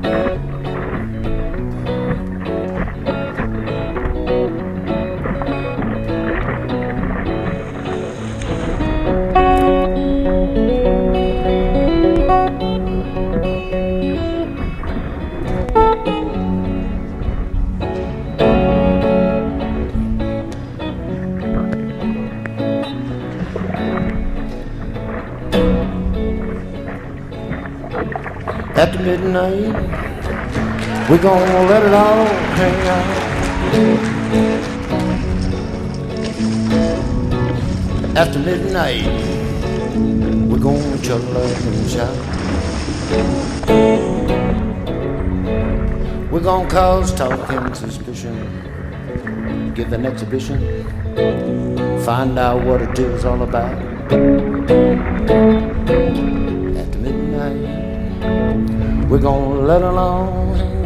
After midnight, we're gonna let it all hang out. After midnight, we're gonna chuckle and shout. We're gonna cause talk and suspicion, give an exhibition, find out what it is all about. After midnight, we're gonna let it all hang